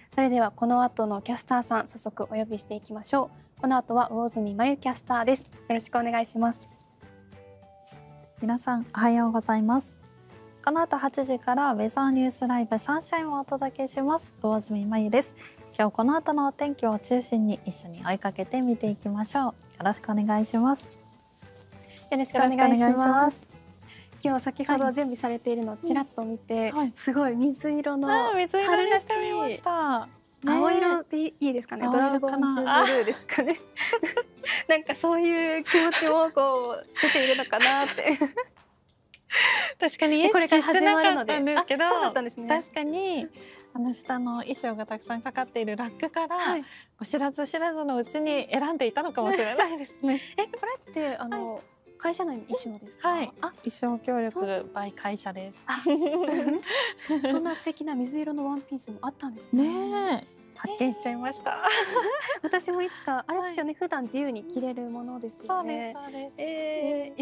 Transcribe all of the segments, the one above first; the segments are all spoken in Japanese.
それではこの後のキャスターさん早速お呼びしていきましょう。この後は魚住真由キャスターです。よろしくお願いします。 皆さんおはようございます。この後8時からウェザーニュースライブサンシャインをお届けします。魚住真由です。今日この後のお天気を中心に一緒に追いかけて見ていきましょう。よろしくお願いします。 よろしくお願いします。今日先ほど準備されているのをちらっと見て、すごい水色の春らしい青色でいいですかね。ドラゴンズブルーですかね。なんかそういう気持ちもこう出ているのかなって。 確かに意識してなかったんですけど、 確かに下の衣装がたくさんかかっているラックから、知らず知らずのうちに選んでいたのかもしれないですね。 これって会社内の衣装ですか？ はい、衣装協力 by 会社です。 そんな素敵な水色のワンピースもあったんですね。 ねえ、発見しちゃいました。 私もいつかあれですよね、普段自由に着れるものですよね。 そうです。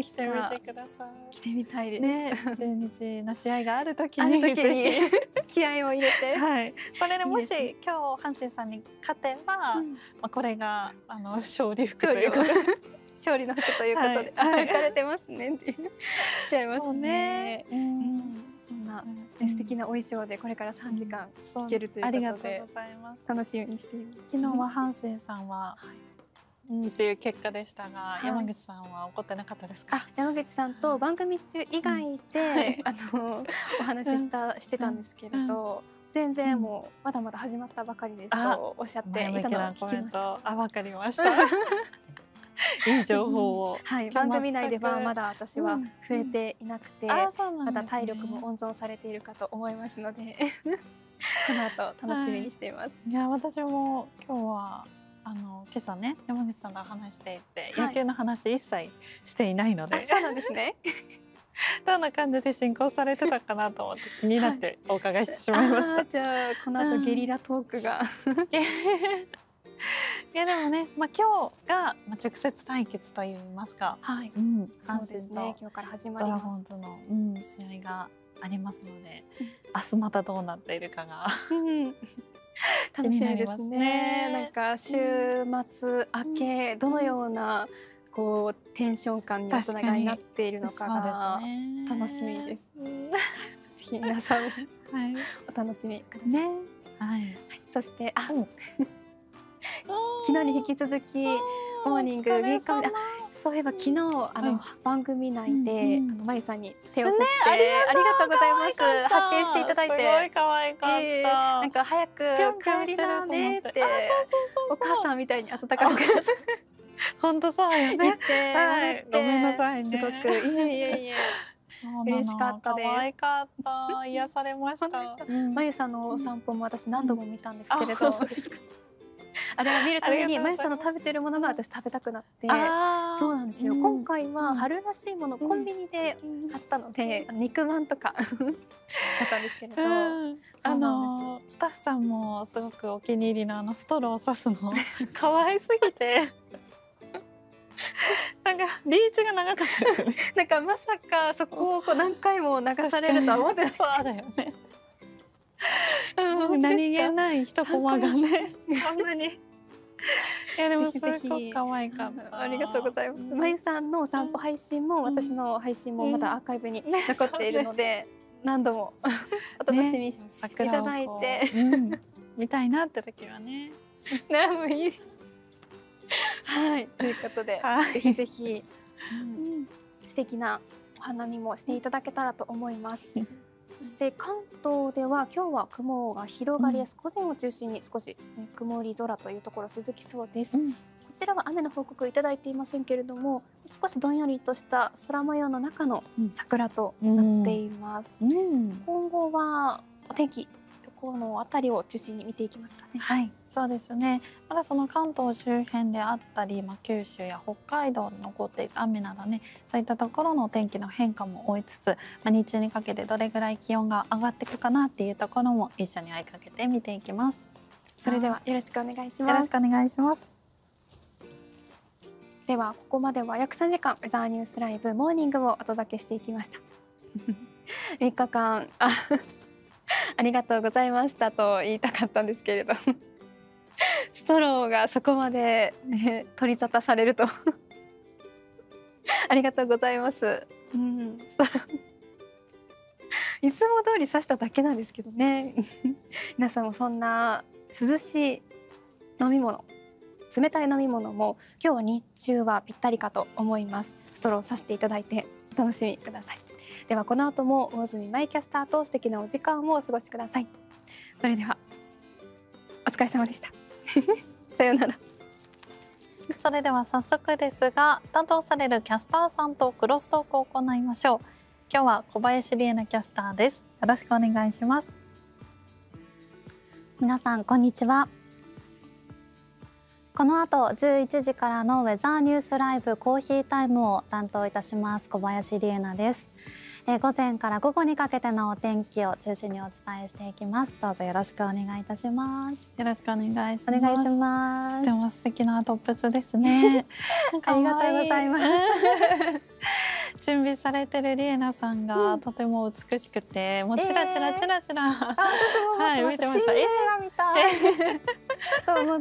いつか着てみてください。 着てみたいです。 ね、中日の試合がある時に気合を入れて。 はい。これでもし今日阪神さんに勝てば、これが勝利服ということで。 勝利の服ということで、行かれてますねってしちゃいますね。そんな素敵なお衣装でこれから3時間聴けるということで、 ありがとうございます。 楽しみにしています。 昨日は阪神さんはっていう結果でしたが、山口さんは怒ってなかったですか？ 山口さんと番組中以外でお話ししてたんですけれど、全然もうまだまだ始まったばかりですとおっしゃっていたのを聞きました。 わかりました。いい情報を。 番組内ではまだ私は触れていなくて、まだ体力も温存されているかと思いますので、この後楽しみにしています。 いや、私も今日は今朝ね、山口さんと話していて、野球の話一切していないので、 そうなんですね。 どんな感じで進行されてたかなと思って気になってお伺いしてしまいました。 じゃあこの後ゲリラトークが。 いやでもね、今日が直接対決といいますか、 そうですね。今日から始まドります。 ラゴンズの試合がありますので、明日またどうなっているかが楽しみですね。なんか週末明けどのようなこうテンション感に大人がなっているのかが楽しみです。ぜひ皆さんお楽しみください。そして昨日に引き続きモーニングウィーカー、そういえば昨日番組内でまゆさんに手を振ってありがとうございます。発見していただいて、 すごい可愛かった。 なんか早く帰りなねってお母さんみたいに温かく本当そうよね。ごめんなさいね。 すごく嬉しかったです。 可愛かった。癒されました。 まゆさんのお散歩も私何度も見たんですけれど、あれを見るためにまゆさんの食べてるものが私食べたくなって、そうなんですよ。今回は春らしいものコンビニで買ったので、肉まんとかだったんですけれど、 スタッフさんもすごくお気に入りのストローを刺すの可愛すぎて。なんかリーチが長かったですよね。 なんかまさかそこを何回も流されるとは思ってない。 そうだよね。何気ない一コマがね、こんなに。いやでもすごく可愛かった。 ありがとうございます。まゆさんのお散歩配信も私の配信もまだアーカイブに残っているので、何度もお楽しみいただいて、 見たいなって時はね。 もういい。はい、ということで、ぜひぜひ素敵なお花見もしていただけたらと思います。そして関東では今日は雲が広がりやすく、午前を中心に少し曇り空というところ続きそうです。こちらは雨の報告いただいていませんけれども、少しどんよりとした空模様の中の桜となっています。今後はお天気この辺りを中心に見ていきますかね。 はい、そうですね。まだその関東周辺であったり、九州や北海道に残っている雨などね、そういったところのお天気の変化も追いつつ、日中にかけてどれぐらい気温が上がっていくかなっていうところも一緒に追いかけて見ていきます。 それではよろしくお願いします。 よろしくお願いします。 ではここまでは約3時間ウェザーニュースライブモーニングをお届けしていきました。3日間ありがとうございましたと言いたかったんですけれどストローがそこまで、ね、取り沙汰されるとありがとうございます。ストローいつも通り刺しただけなんですけどね皆さんもそんな涼しい飲み物、冷たい飲み物も今日は日中はぴったりかと思います。ストローを刺していただいてお楽しみください。ではこの後も魚住舞キャスターと素敵なお時間をお過ごしください。それではお疲れ様でしたさようなら。 それでは早速ですが、担当されるキャスターさんとクロストークを行いましょう。今日は小林理恵奈キャスターです。よろしくお願いします。 皆さんこんにちは。この後11時からのウェザーニュースライブコーヒータイムを担当いたします小林理恵奈です。午前から午後にかけてのお天気を中心にお伝えしていきます。どうぞよろしくお願いいたします。 よろしくお願いします。 お願いします。 でも素敵なトップスですねありがとうございます準備されてる理恵奈さんがとても美しくて、もうチラチラチラチラ、 私も見てました。新映画見たいと思って、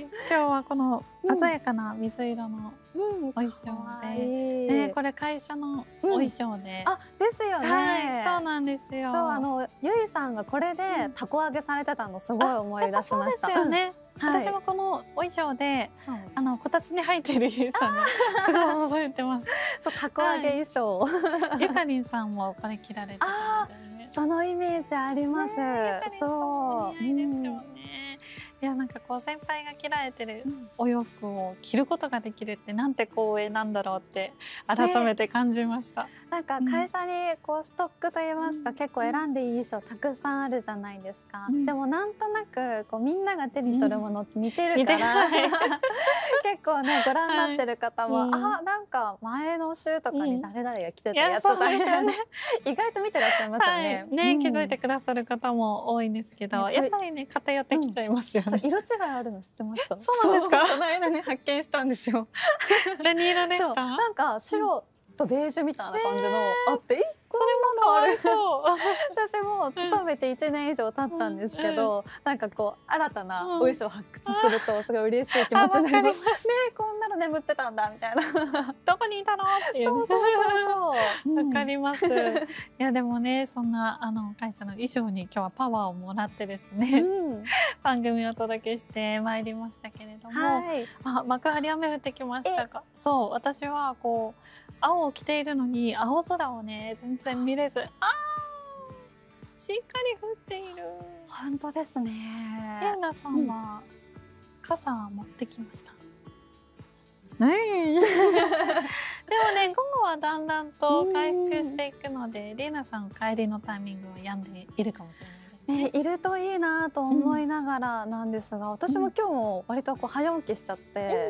今日はこの鮮やかな水色のお衣装で、これ会社のお衣装で、 あ、ですよね。 はい、そうなんですよ。 そう、ゆいさんがこれでたこ揚げされてたのすごい思い出しました。 そうですよね。私もこのお衣装でこたつに入っているゆいさんがすごい覚えてます。 そう、たこ揚げ衣装。 ゆかりんさんもこれ着られてたんでね。 そのイメージあります。 そう。いいですよね。いや、なんかこう先輩が着られてるお洋服を着ることができるってなんて光栄なんだろうって改めて感じました。 なんか会社にこうストックといいますか、結構選んでいい衣装たくさんあるじゃないですか。でもなんとなくこうみんなが手に取るものって似てるから結構ね、ご覧になってる方もあ、なんか前の週とかに誰々が着てたやつだみたいな意外と見てらっしゃいますよね。 気づいてくださる方も多いんですけど、やっぱりね偏ってきちゃいますよね。 色違いあるの知ってました？ そうなんですか？ この間ね、発見したんですよ。 何色でした？ なんか白とベージュみたいな感じのあって、 それも可愛そう。 私も勤めて1年以上経ったんですけど、なんかこう新たなお衣装を発掘するとすごい嬉しい気持ちになります。ね、こんなの眠ってたんだみたいな。 どこにいたのっていう。 そうそうそう。 わかります。いやでもね、そんな会社の衣装に今日はパワーをもらってですね、番組をお届けしてまいりましたけれども、幕張雨降ってきましたか？そう、私はこう青を着ているのに青空をね全然見れず、しっかり降っている。 本当ですね。 リエナさんは傘持ってきました？でもね、午後はだんだんと回復していくので、リエナさん帰りのタイミングは病んでいるかもしれないですね。 いるといいなと思いながらなんですが、私も今日も割とこう早起きしちゃって、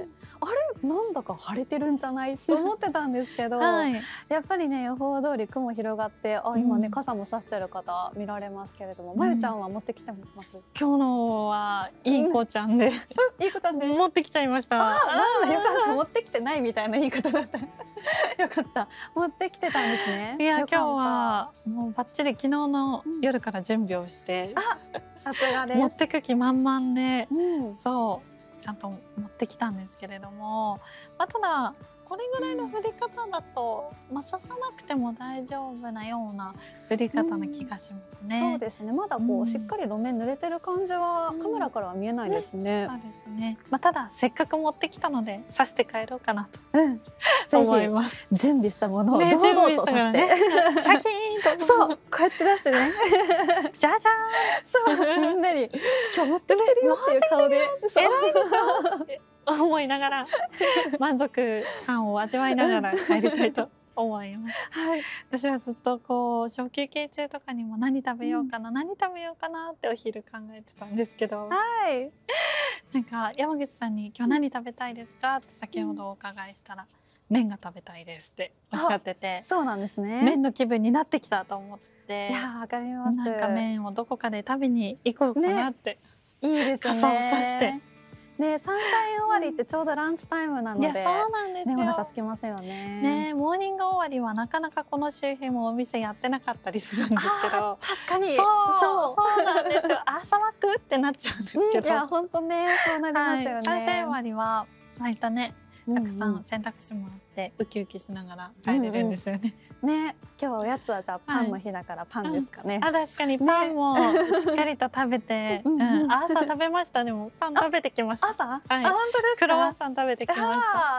あれなんだか晴れてるんじゃないと思ってたんですけど、やっぱりね、予報通り雲広がって、今ね傘も差してる方見られますけれども、まゆちゃんは持ってきてます？ 今日のはいい子ちゃんで、 いい子ちゃんで持ってきちゃいました。 よかった、持ってきてないみたいな言い方だった。よかった、持ってきてたんですね。 いや、今日はもうバッチリ昨日の夜から準備をして、 さすがです。 持ってく気満々で、そうちゃんと持ってきたんですけれども、ただこれぐらいの降り方だと、ささなくても大丈夫なような降り方な気がしますね。 そうですね。まだこうしっかり路面濡れてる感じはカメラからは見えないですね。 そうですね。ただせっかく持ってきたので刺して帰ろうかなと思います。 準備したものを堂々と刺して、 シャキーンと、 そうこうやって出してね、 じゃじゃーん、 そうみんなに今日持ってきてるよっていう顔で、 偉いでしょって思いながら、満足感を味わいながら帰りたいと思います。私はずっとこう小休憩中とかにも何食べようかな、何食べようかなってお昼考えてたんですけど、なんか山口さんに今日何食べたいですかって先ほどお伺いしたら、麺が食べたいですっておっしゃってて、 そうなんですね。 麺の気分になってきたと思って、 いや、わかります。 なんか麺をどこかで食べに行こうかなって、 いいですね。 傘をさして。 ね、サンシャイン終わりってちょうどランチタイムなので、 そうなんですよ。 ね、お腹空きますよね。 ね、モーニング終わりはなかなかこの周辺もお店やってなかったりするんですけど、 確かにそうなんですよ。朝マックってなっちゃうんですけど、 いや本当ね、そうなりますよね。 サンシャイン終わりは割とね、たくさん選択肢もあってウキウキしながら帰れるんですよね。 ね、今日おやつはじゃあパンの日だからパンですかね。 あ、確かにパンもしっかりと食べて、朝食べました。でもパン食べてきました。 朝？ はい、 本当ですか？ クロワッサン食べてきました。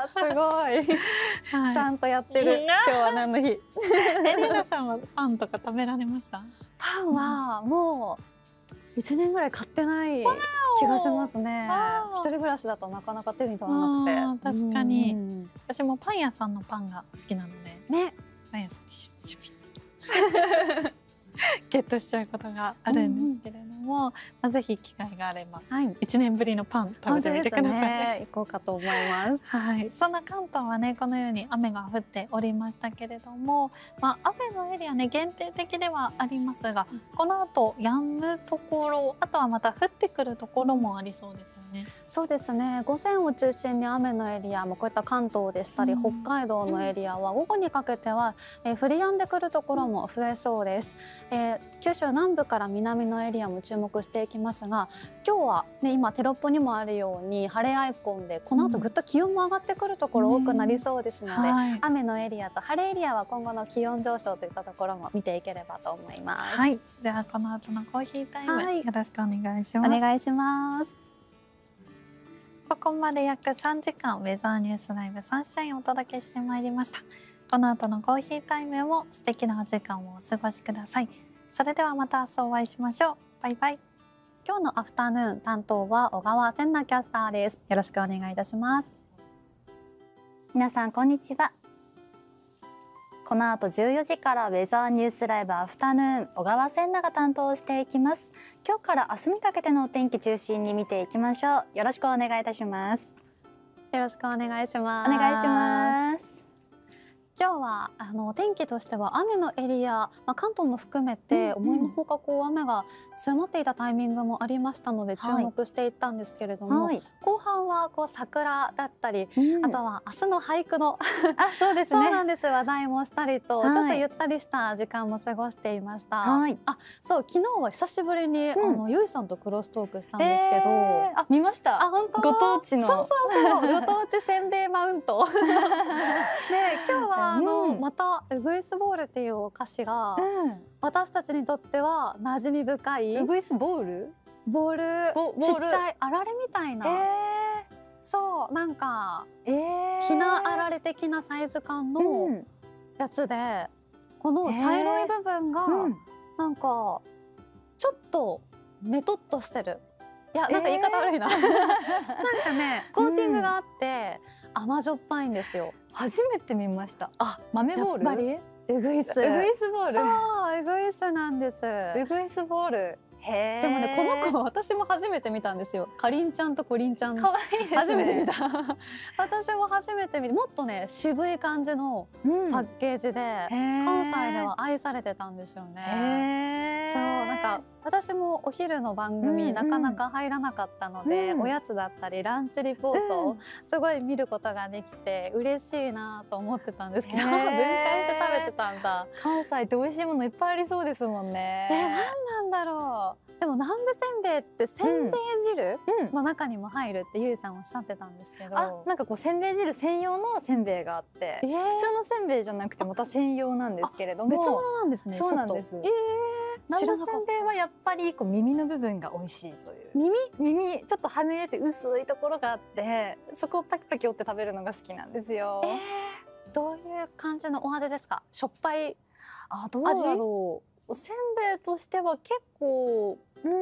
すごい。ちゃんとやってる。今日は何の日？ エレナさんはパンとか食べられました？ パンはもう1年ぐらい買ってない気がしますね。一人暮らしだとなかなか手に取らなくて。 確かに。私もパン屋さんのパンが好きなので、 ね、 パン屋さんにシュピッとゲットしちゃうことがあるんですけれども、ぜひ機会があれば1年ぶりのパン食べてみてください。 行こうかと思います。 はい、そんな関東はね、このように雨が降っておりましたけれども、雨のエリアね、限定的ではありますが、この後止むところ、あとはまた降ってくるところもありそうですよね。 そうですね、午前を中心に雨のエリアもこういった関東でしたり、北海道のエリアは午後にかけては、降り止んでくるところも増えそうです。九州南部から南のエリアも注目していきますが、今日は、ね、今テロップにもあるように晴れアイコンでこの後ぐっと気温も上がってくるところ多くなりそうですので、雨のエリアと晴れエリアは今後の気温上昇といったところも見ていければと思います。 はい、じゃあこの後のコーヒータイム、よろしくお願いします。 お願いします。 ここまで約3時間ウェザーニュースライブサンシャインをお届けしてまいりました。この後のコーヒータイムも素敵なお時間をお過ごしください。それではまた明日お会いしましょう。バイバイ。 今日のアフタヌーン担当は小川千奈キャスターです。よろしくお願いいたします。 皆さんこんにちは。この後14時からウェザーニュースライブアフタヌーン、小川千奈が担当していきます。今日から明日にかけてのお天気中心に見ていきましょう。よろしくお願いいたします。 よろしくお願いします。 お願いします。 今日はお天気としては雨のエリア、関東も含めて思いのほかこう雨が強まっていたタイミングもありましたので注目していったんですけれども、後半はこう桜だったり、あとは明日の俳句のそうですね、 そうなんです、話題もしたりと、ちょっとゆったりした時間も過ごしていました。そう、昨日は久しぶりにゆいさんとクロストークしたんですけど、 見ました。 本当？ ご当地のそうご当地せんべいマウントで、今日はまたウグイスボールっていうお菓子が、私たちにとっては馴染み深い。 ウグイスボール？ ボール、ちっちゃいあられみたいな。そう、なんかひなあられ的なサイズ感のやつで、この茶色い部分がなんかちょっとねとっとしてる。いや、なんか言い方悪いな。なんかね、コーティングがあって甘じょっぱいんですよ。 初めて見ました。豆ボール？ やっぱりウグイス。 ウグイスボール。 そう、ウグイスなんです。 ウグイスボール。 でもね、この子私も初めて見たんですよ。かりんちゃんとこりんちゃん。 可愛いですね。 初めて見た。私も初めて見て、もっとね渋い感じのパッケージで、関西では愛されてたんですよね。そう、なんか私もお昼の番組なかなか入らなかったので、おやつだったりランチリポートをすごい見ることができて嬉しいなと思ってたんですけど、分解して食べてたんだ。 関西って美味しいものいっぱいありそうですもんね。 何なんだろう。でも南部せんべいってせんべい汁の中にも入るってゆいさんおっしゃってたんですけど、 なんかこうせんべい汁専用のせんべいがあって、普通のせんべいじゃなくてまた専用なんですけれども、 別物なんですね。 そうなんです。南部せんべいはやっぱりこう耳の部分が美味しいという。耳ちょっとはみ出て薄いところがあって、そこをパキパキ折って食べるのが好きなんですよ。 どういう感じのお味ですか？しょっぱい？ どうだろう。せんべいとしては結構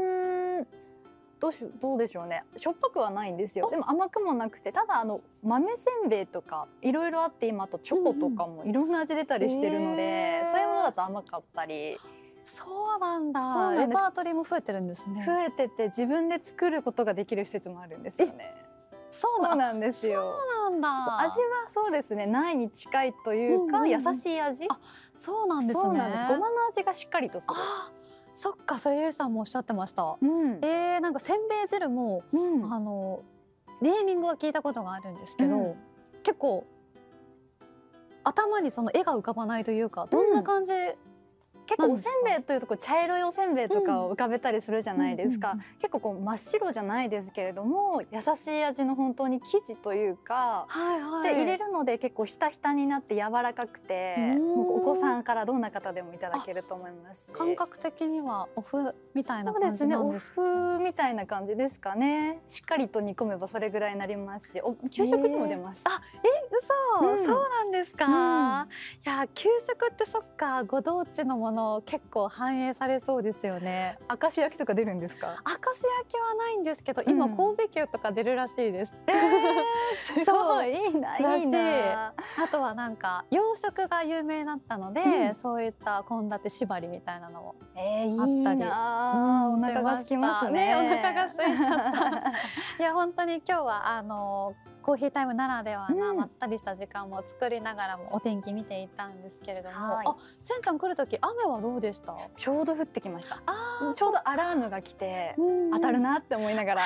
どうでしょうね。しょっぱくはないんですよ。でも甘くもなくて、ただ豆せんべいとかいろいろあって、今あとチョコとかもいろんな味出たりしてるので、そういうものだと甘かったり。 そうなんだ。レパートリーも増えてるんですね。 増えてて自分で作ることができる施設もあるんですよね。そうなんですよ。 そうなんだ。 味はそうですね、苗に近いというか優しい味。 そうなんですね。 そうなんです。ごまの味がしっかりとする。 そっか、それゆいさんもおっしゃってました。なんかせんべい汁もネーミングは聞いたことがあるんですけど、結構頭にその絵が浮かばないというか、どんな感じ？ 結構おせんべいというと茶色いおせんべいとかを浮かべたりするじゃないですか。結構こう真っ白じゃないですけれども、優しい味の本当に生地というか、で入れるので結構ひたひたになって柔らかくて、もうお子さんからどんな方でもいただけると思いますし、 感覚的にはお麩みたいな感じなんですか？ そうですね、お麩みたいな感じですかね。しっかりと煮込めばそれぐらいになりますし、給食にも出ます。 嘘、そうなんですか？いや、給食ってそっか、ご当地のもの結構反映されそうですよね。 明石焼きとか出るんですか？ 明石焼きはないんですけど、今神戸牛とか出るらしいです。 そう、いいな、いいな。 あとはなんか洋食が有名だったので、そういった献立縛りみたいなのもあったり、 お腹が空きますね。 お腹が空いちゃった。いや、本当に今日はコーヒータイムならではなまったりした時間も作りながらもお天気見ていたんですけれども、せんちゃん来る時雨はどうでした？ ちょうど降ってきました。ちょうどアラームが来て当たるなって思いながら。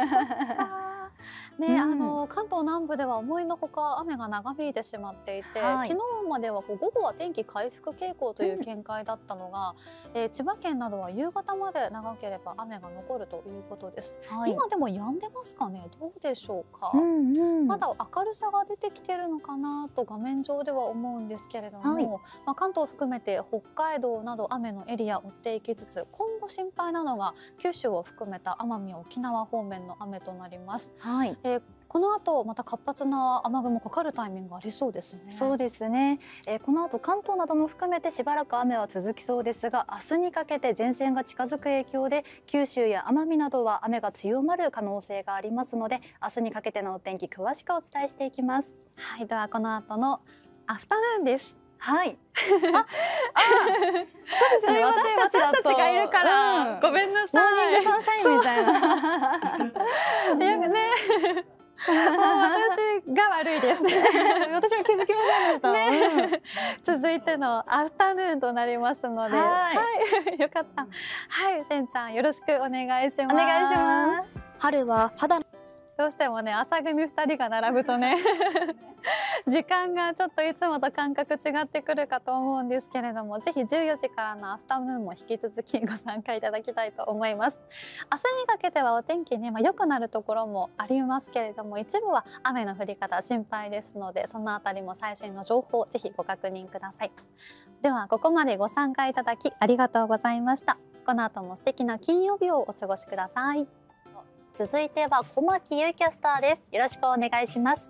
ね、関東南部では思いのほか雨が長引いてしまっていて、昨日までは午後は天気回復傾向という見解だったのが、千葉県などは夕方まで長ければ雨が残るということです。今でも止んでますかね？どうでしょうか？まだ明るさが出てきてるのかなと画面上では思うんですけれども、関東を含めて北海道など雨のエリアを追っていきつつ、今後心配なのが九州を含めた奄美沖縄方面の雨となります。この後また活発な雨雲かかるタイミングありそうですね。 そうですね。この後関東なども含めてしばらく雨は続きそうですが、明日にかけて前線が近づく影響で九州や奄美などは雨が強まる可能性がありますので、明日にかけてのお天気詳しくお伝えしていきます。 はい、ではこの後のアフタヌーンです。 はい。そうですね。私たちがいるから、 ごめんなさい。 モーニングサンシャインみたいな。 よくね。私が悪いです。 私も気づきませんでした。続いてのアフタヌーンとなりますので、よかった。はい、せんちゃんよろしくお願いします。 お願いします。 春は肌どうしてもね、朝組2人が並ぶとね時間がちょっといつもと感覚違ってくるかと思うんですけれども、ぜひ14時からのアフタヌーンも引き続きご参加いただきたいと思います。明日にかけてはお天気ね、良くなるところもありますけれども、一部は雨の降り方心配ですので、そのあたりも最新の情報をぜひご確認ください。ではここまでご参加いただきありがとうございました。この後も素敵な金曜日をお過ごしください。 続いては小牧優キャスターです。よろしくお願いします。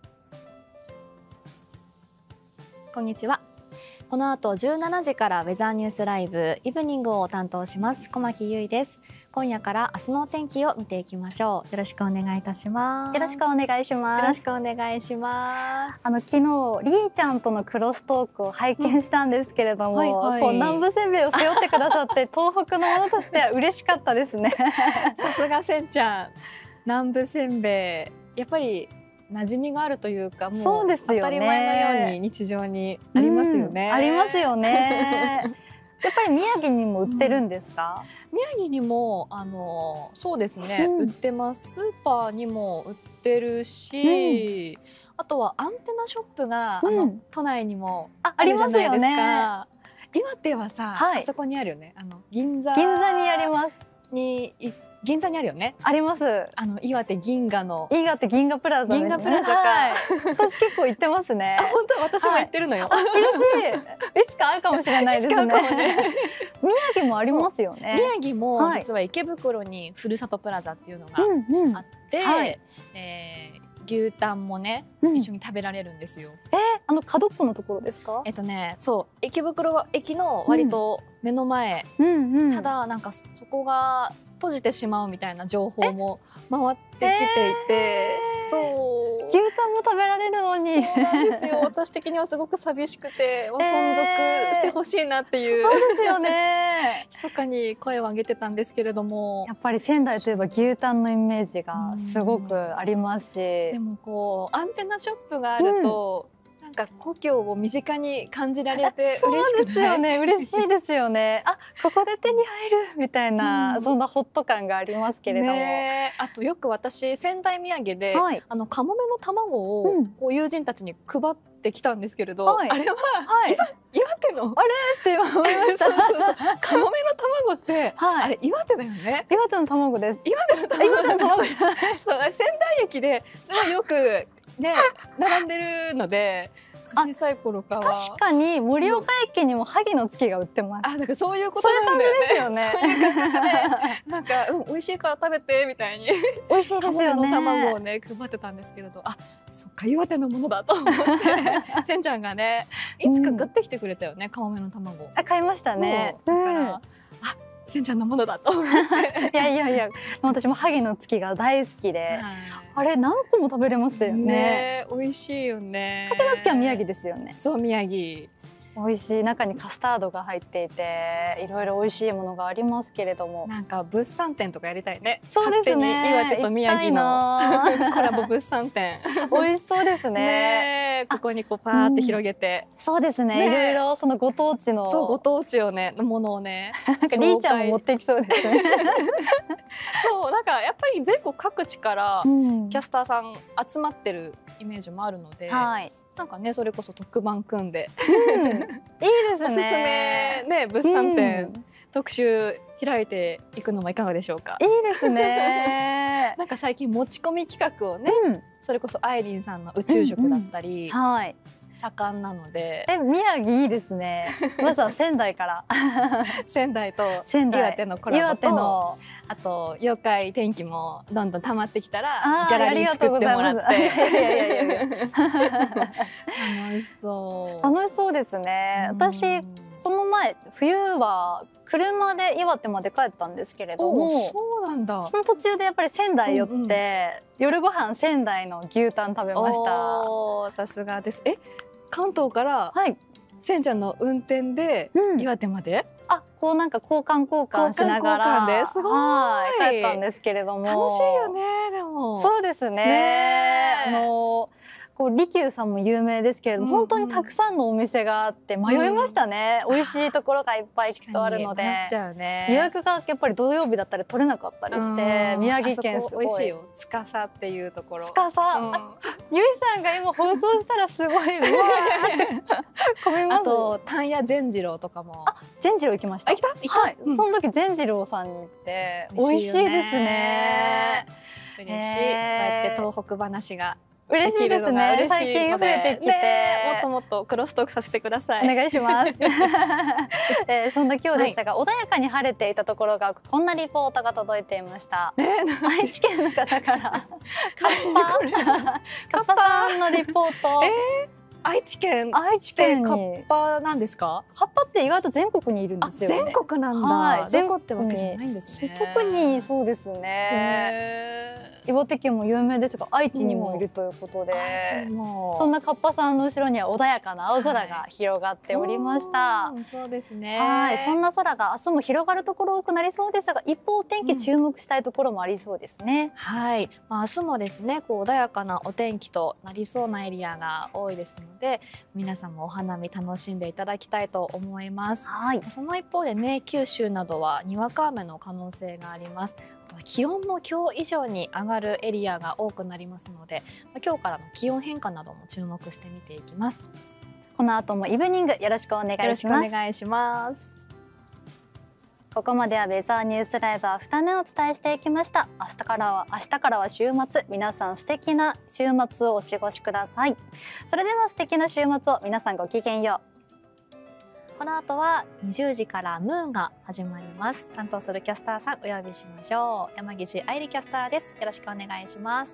こんにちは。この後17時からウェザーニュースライブイブニングを担当します小牧優衣です。今夜から明日のお天気を見ていきましょう。よろしくお願いいたします。 よろしくお願いします。 よろしくお願いします。 昨日リーちゃんとのクロストークを拝見したんですけれども、こう南部せんべいを背負ってくださって東北のものとしては嬉しかったですね。 さすがせんちゃん。南部せんべいやっぱり馴染みがあるというか、もう当たり前のように日常にありますよね。 ありますよね。やっぱり宮城にも売ってるんですか？ 宮城にもそうですね、売ってます。スーパーにも売ってるし、あとはアンテナショップが都内にもあるじゃないですか。岩手はさ、あそこにあるよね。銀座にあります。 銀座にあるよね。 あります。 岩手銀河の。 岩手銀河プラザ。 銀河プラザか。 私結構行ってますね。 本当、私も行ってるのよ。 嬉しい。いつか会うかもしれないですね。宮城もありますよね。 宮城も実は池袋にふるさとプラザっていうのがあって、牛タンもね一緒に食べられるんですよ。 角っこのところですか？ そう池袋駅の割と目の前。ただなんかそこが閉じてしまうみたいな情報も回ってきていて、そう牛タンも食べられるのに。 そうなんですよ。私的にはすごく寂しくて、存続してほしいなっていう、 そうですよね。 密かに声を上げてたんですけれども、 やっぱり仙台といえば牛タンのイメージがすごくありますし、 でもこうアンテナショップがあると、なんか故郷を身近に感じられてそう嬉しくない？ ですよね。嬉しいですよね。あ、ここで手に入るみたいな、そんなホット感がありますけれども。 ね、あとよく私仙台土産で、 はい、 カモメの卵をこう友人たちに配ってきたんですけれど、 はい、 あれは、 はい、 岩手のあれって思いました。 そうカモメの卵って、はい、あれ岩手だよね。 岩手の卵です。 岩手の卵。 岩手の卵。 そう、仙台駅ですごいよくね並んでるので。小さい頃から確かに盛岡駅にも萩の月が売ってます。 あ、なんかそういうことなんだよね。 そういう感じですよね。 そういう感覚でなんか美味しいから食べてみたいに美味しいですよね。 カモメの卵をね配ってたんですけれど、あ、そっか岩手のものだと思ってせんちゃんがねいつか買ってきてくれたよね、カモメの卵。 あ、買いましたね。 だから、あ、せんちゃんのものだと思って。 いやいやいや、私も萩の月が大好きで、あれ何個も食べれますよね。 美味しいよね。 萩の月は宮城ですよね。 そう、宮城。 美味しい。中にカスタードが入っていて、いろいろ美味しいものがありますけれども、 なんか物産展とかやりたいね。 そうですね。 岩手と宮城のコラボ物産展。 美味しそうですね。 ここにこうパーって広げて、 そうですね。いろいろそのご当地の、 そうご当地をねものをね、 なんかリーちゃんも持ってきそうですね。 そう、なんかやっぱり全国各地からキャスターさん集まってるイメージもあるので。はい。なんかね、それこそ特番組んで、 いいですね。 おすすめね物産展、特集開いていくのもいかがでしょうか。 いいですね。 なんか最近持ち込み企画をね、それこそアイリンさんの宇宙食だったり、はい、盛んなので。 宮城いいですね。まずは仙台から仙台と岩手のコラボと、あと妖怪天気もどんどん溜まってきたらギャラリー作ってもらって。楽しそう。 楽しそうですね。私この前冬は車で岩手まで帰ったんですけれども、 そうなんだ。 その途中でやっぱり仙台寄って、夜ご飯仙台の牛タン食べました。 さすがです。関東からせんちゃんの運転で岩手まで、 あ、こうなんか交換しながら帰ったんですけれども、 楽しいよね。でもそうですね。こう利休さんも有名ですけれども、本当にたくさんのお店があって迷いましたね。美味しいところがいっぱいきっとあるので、予約がやっぱり土曜日だったら取れなかったりして、宮城県すごい美味しいよ。司っていうところ。 司、ゆいさんが今放送したらすごい。混みます。 あと丹野善次郎とかも。 あ、善次郎行きました。 行った？ はい。その時善次郎さんに行って美味しいですね。 嬉しい。こうやって東北話が。 嬉しいですね。最近増えてきて、 もっともっとクロストークさせてください。 お願いします。そんな今日でしたが、穏やかに晴れていたところがこんなリポートが届いていました。愛知県の方からカッパさんのリポート。 愛知県にカッパなんですか？ カッパって意外と全国にいるんですよね。 全国なんだ。全国ってわけじゃないんですね。 特にそうですね。岩手県も有名ですが愛知にもいるということで、そんなカッパさんの後ろには穏やかな青空が広がっておりました。 そうですね。 はい、そんな空が明日も広がるところ多くなりそうですが、一方天気注目したいところもありそうですね。 はい、明日もですね、こう穏やかなお天気となりそうなエリアが多いですので、皆さんもお花見楽しんでいただきたいと思います。はい、その一方でね、九州などはにわか雨の可能性があります。気温も今日以上に上がるエリアが多くなりますので、今日からの気温変化なども注目して見ていきます。 この後もイブニングよろしくお願いします。 お願いします。 ここまではウェザーニュースライブアフタヌーンをお伝えしていきました。明日からは週末、皆さん素敵な週末をお過ごしください。それでは素敵な週末を。皆さんごきげんよう。 この後は20時からムーンが始まります。担当するキャスターさんお呼びしましょう。山岸愛理キャスターです。よろしくお願いします。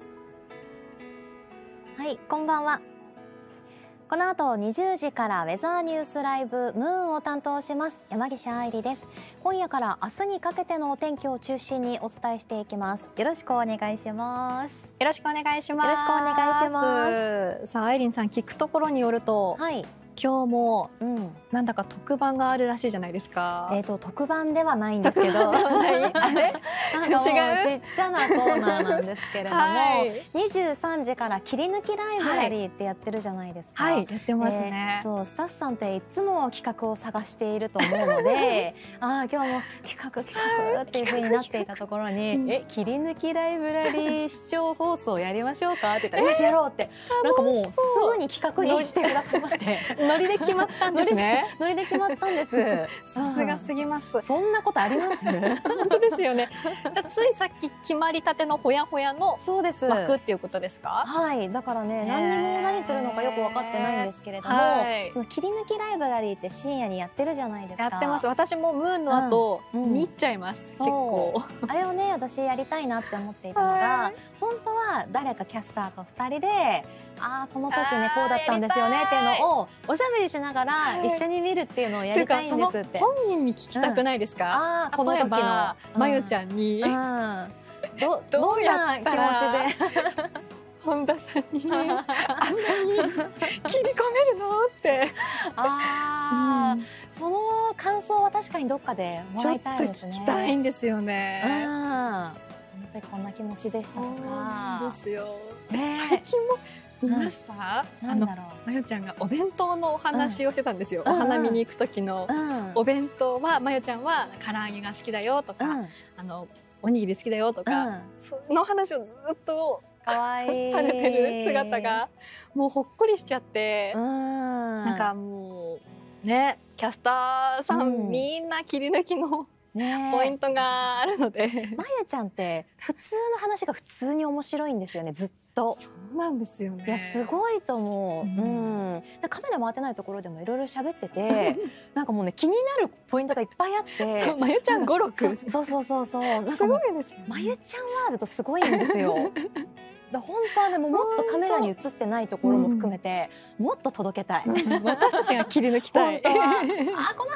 はい、こんばんは。この後20時からウェザーニュースライブムーンを担当します山岸愛理です。今夜から明日にかけてのお天気を中心にお伝えしていきます。よろしくお願いします。 よろしくお願いします。 よろしくお願いします。 さあ、愛理さん、聞くところによると、はい、 今日もなんだか特番があるらしいじゃないですか。 特番ではないんですけど、あれなんかもうちっちゃなコーナーなんですけれども、23時から切り抜きライブラリーってやってるじゃないですか。 はい、やってますね。 そう、スタッフさんっていつも企画を探していると思うので、今日も企画っていう風になっていたところに、切り抜きライブラリー視聴放送やりましょうかって言ったら、よしやろうって、なんかもうすぐに企画にしてくださいまして、 ノリで決まったんですね。 ノリで決まったんです。 さすがすぎます。 そんなことあります？ 本当ですよね。ついさっき決まりたてのほやほやの枠っていうことですか？ はい、だからね、何するのかよく分かってないんですけれども、その切り抜きライブラリーって深夜にやってるじゃないですか。 やってます。私もムーンの後見入っちゃいます。結構あれをね、私やりたいなって思っていたのが、本当は誰かキャスターと2人で、この時ねこうだったんですよねっていうのをおしゃべりしながら一緒に見るっていうのをやりたいんですって。 本人に聞きたくないですか？ この時のまゆちゃんにどんな気持ちで本田さんにあんなに切り込めるのってその感想は確かにどっかでもらいたいですね。 ちょっと聞きたいんですよね。 本当にこんな気持ちでしたとか。 そうですよ。最近も見ました？まゆちゃんがお弁当のお話をしてたんですよ。お花見に行く時のお弁当は、まゆちゃんは唐揚げが好きだよとか、おにぎり好きだよとか、その話をずっとされてる姿がもうほっこりしちゃって、なんかもうね、キャスターさんみんな切り抜きのポイントがあるので、 まゆちゃんって普通の話が普通に面白いんですよね、ずっと。 そうなんですよね。 いや、すごいと思う。カメラ回ってないところでもいろいろ喋ってて、なんかもうね、気になるポイントがいっぱいあって、 まゆちゃん語録、 そう、すごいですよね。 まゆちゃんワールドすごいんですよ。本当はでももっとカメラに映ってないところも含めて、もっと届けたい。 私たちが切り抜きたい。 この話もカメラ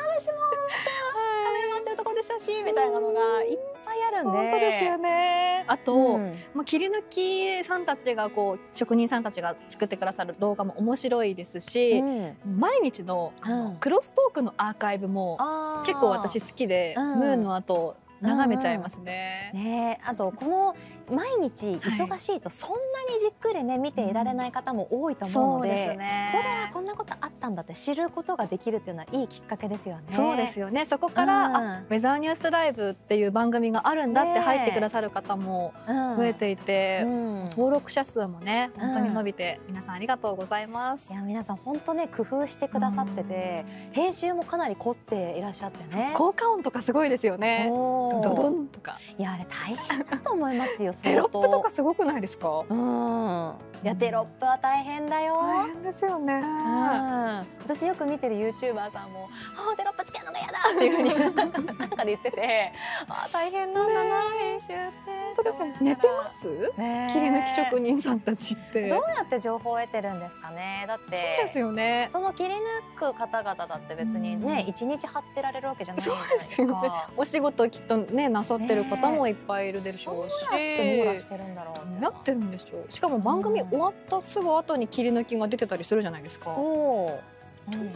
回ってるところでしたし、みたいなのがいっぱいあるんで。 本当ですよね。あと、切り抜きさんたちが職人さんたちが作ってくださる動画も面白いですし、毎日のクロストークのアーカイブも結構私好きで、ムーンの後眺めちゃいますね。 あとこの毎日忙しいとそんなにじっくりね見ていられない方も多いと思うので、ここでこんなことあったんだって知ることができるっていうのはいいきっかけですよね。 そうですよね。そこからウェザーニュースライブっていう番組があるんだって入ってくださる方も増えていて、登録者数もね本当に伸びて、皆さんありがとうございます。 いや、皆さん本当ね工夫してくださってて、編集もかなり凝っていらっしゃってね。 効果音とかすごいですよね。ドドドンとか。 いや、あれ大変だと思いますよ。 テロップとかすごくないですか？ いや、テロップは大変だよ。 大変ですよね。 私よく見てるユーチューバーさんもテロップつけるのが嫌だっていうふうになんかで言ってて、大変なんだな編集って。 寝てます？切り抜き職人さんたちってどうやって情報を得てるんですかね。だってそうですよね。 その切り抜く方々だって別にね一日張ってられるわけじゃないじゃないですか。 お仕事きっとねなさってる方もいっぱいいるでしょうし、 どうやって網羅してるんだろうって。 やってるんでしょう。しかも番組終わったすぐ後に切り抜きが出てたりするじゃないですか。 そう。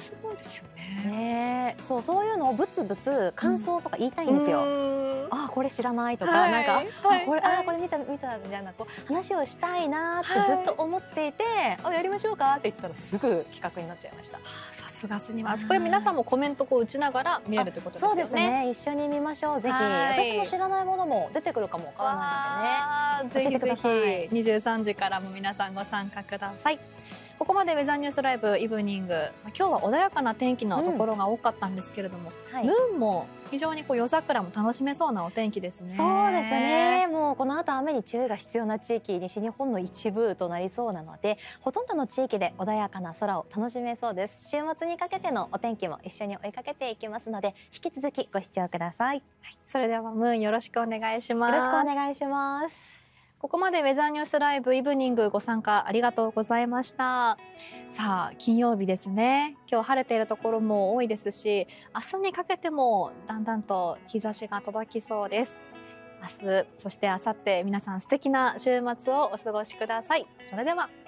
すごいですよね。 そういうのをブツブツ感想とか言いたいんですよ。これ知らないとか、なんかこれ見たみたいな話をしたいなってずっと思っていて、やりましょうかって言ったらすぐ企画になっちゃいました。 さすがすぎます。これ皆さんもコメント打ちながら見れるってことですよね。 そうですね。一緒に見ましょう。ぜひ。私も知らないものも出てくるかもわからないのでね。教えてください。 23時からも皆さんご参加ください。ここまでウェザーニュースライブイブニング、今日は穏やかな天気のところが多かったんですけれども、ムーンも非常に夜桜も楽しめそうなお天気ですね。 そうですね。もうこの後雨に注意が必要な地域、西日本の一部となりそうなので、ほとんどの地域で穏やかな空を楽しめそうです。週末にかけてのお天気も一緒に追いかけていきますので、引き続きご視聴ください。 それではムーンよろしくお願いします。 よろしくお願いします。 ここまでウェザーニュースライブイブニングご参加ありがとうございました。さあ金曜日ですね。今日晴れているところも多いですし、明日にかけてもだんだんと日差しが届きそうです。明日そして明後日、皆さん素敵な週末をお過ごしください。それでは。